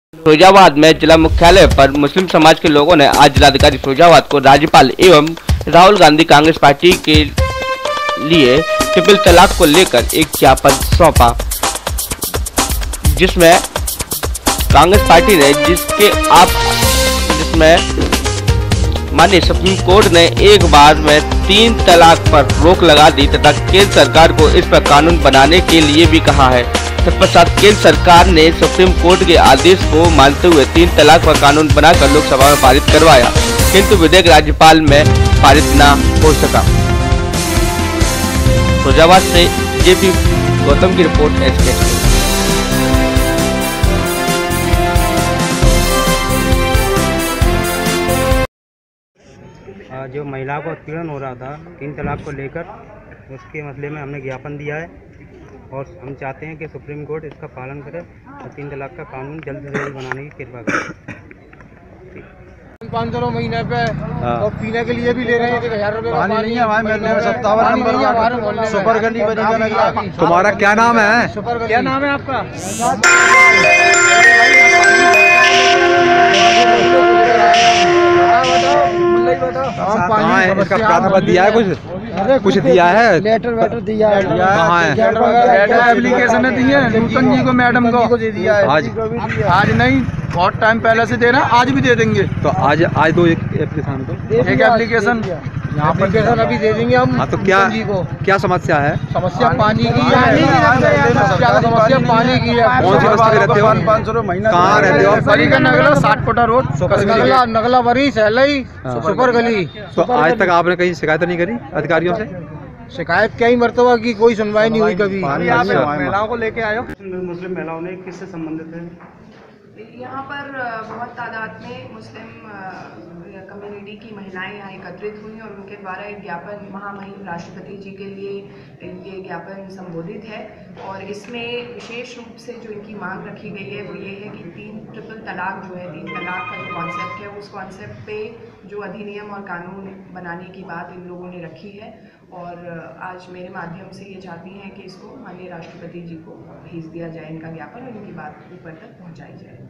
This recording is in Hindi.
फिरोजाबाद में जिला मुख्यालय पर मुस्लिम समाज के लोगों ने आज जिलाधिकारी फिरोजाबाद को राज्यपाल एवं राहुल गांधी कांग्रेस पार्टी के लिए ट्रिपल तलाक को लेकर एक ज्ञापन सौंपा, जिसमें कांग्रेस पार्टी ने जिसमें माननीय सुप्रीम कोर्ट ने एक बार में 3 तलाक पर रोक लगा दी तथा केंद्र सरकार को इस पर कानून बनाने के लिए भी कहा है। तत्पश्चात केंद्र सरकार ने सुप्रीम कोर्ट के आदेश को मानते हुए 3 तलाक पर कानून बनाकर लोकसभा में पारित करवाया, किंतु विधेयक राज्यपाल में पारित न हो सका। फिरोजाबाद से जेपी गौतम की रिपोर्ट SK। जो महिला को उत्पीड़न हो रहा था 3 तलाक को लेकर, उसके मसले में हमने ज्ञापन दिया है और हम चाहते हैं कि सुप्रीम कोर्ट इसका पालन करे और 3 तलाक का कानून जल्द से जल्द बनाने की कृपा करे। 500 महीने पे और पीने के लिए भी ले रहे हैं 1000 रुपये पानी नहीं है हमारे मोहल्ले में। 57 नंबर सुपर गली बनी। तुम्हारा क्या नाम है? क्या नाम है आपका? कहाँ है इसका प्रार्थना दिया है? कुछ दिया है? लेटर वेटर दिया है? कहाँ है? एप्लीकेशन दी है नूतन जी को, मैडम को दे दिया है। आज नहीं, बहुत टाइम पहले से दे रहे हैं, आज भी दे देंगे। तो आज दो एक एप्लीकेशन एक एप्लीकेशन एप्लीकेशन अभी दे देंगे हम। हाँ, तो क्या समस्या है? समस्या पानी की है। समस्या पानी की है। कौन सी बस्ती में रहते हो? 500 महीना। कहाँ रहते हो? नगला 60 कोटा रोड, नगला बरी सहलई सुपर गली। तो आज तक आपने कहीं शिकायत नहीं करी अधिकारियों से? शिकायत कई मरतबा की, कोई सुनवाई नहीं हुई कभी। महिलाओं को लेके आए हो? मुस्लिम महिलाओं ने किससे संबंधित है? यहाँ पर बहुत तादाद में मुस्लिम कम्युनिटी की महिलाएं यहाँ एकत्रित हुई और उनके द्वारा एक ज्ञापन महामहिम राष्ट्रपति जी के लिए ये ज्ञापन संबोधित है। और इसमें विशेष रूप से जो इनकी मांग रखी गई है वो ये है कि 3 ट्रिपल तलाक जो है, 3 तलाक का जो कॉन्सेप्ट है, उस कॉन्सेप्ट पे जो अधिनियम और कानून बनाने की बात इन लोगों ने रखी है। और आज मेरे माध्यम से ये चाहती हैं कि इसको माननीय राष्ट्रपति जी को भेज दिया जाए, इनका ज्ञापन, और इनकी बात ऊपर तक पहुँचाई जाए।